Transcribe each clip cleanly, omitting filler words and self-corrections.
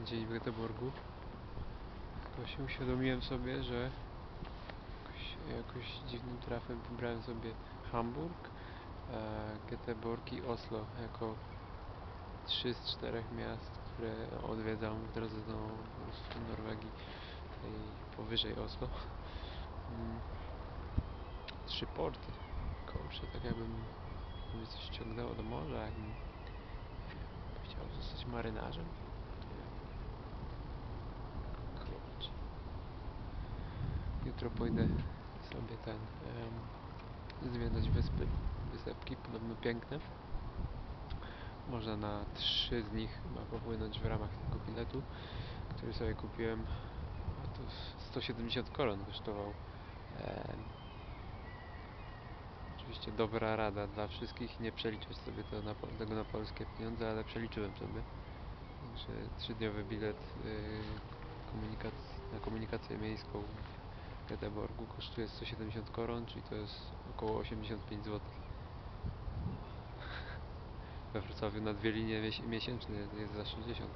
dzień w Göteborgu. Tylko się uświadomiłem sobie, że jakoś dziwnym trafem wybrałem sobie Hamburg, Göteborg i Oslo jako 3 z 4 miast, które odwiedzam w drodze do Norwegii, tej powyżej Oslo. 3 porty. Kurczę, tak jakbym mnie coś ściągnęło do morza, jakbym chciał zostać marynarzem. Kurczę. Jutro pójdę sobie zwiedzać wyspy. Wysepki podobno piękne. Można na 3 z nich chyba popłynąć w ramach tego biletu, który sobie kupiłem. A to 170 koron kosztował. Oczywiście dobra rada dla wszystkich, nie przeliczać sobie tego na polskie pieniądze, ale przeliczyłem sobie. Także 3-dniowy bilet na komunikację miejską w Göteborgu kosztuje 170 koron, czyli to jest około 85 zł. We Wrocławiu na 2 linie miesięczne jest za 60.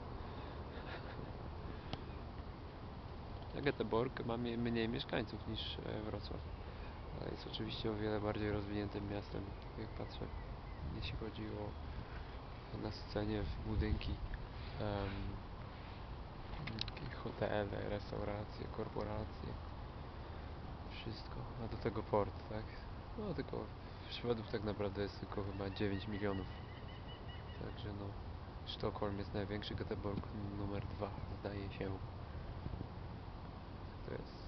A Göteborg ma mniej mieszkańców niż Wrocław, ale jest oczywiście o wiele bardziej rozwiniętym miastem, jak patrzę, jeśli chodzi o nasycenie w budynki, hotele, restauracje, korporacje, wszystko, a do tego port, tak? No tylko Szwedów tak naprawdę jest tylko chyba 9 milionów, także no, Sztokholm jest największy, Göteborg numer 2, zdaje się. To jest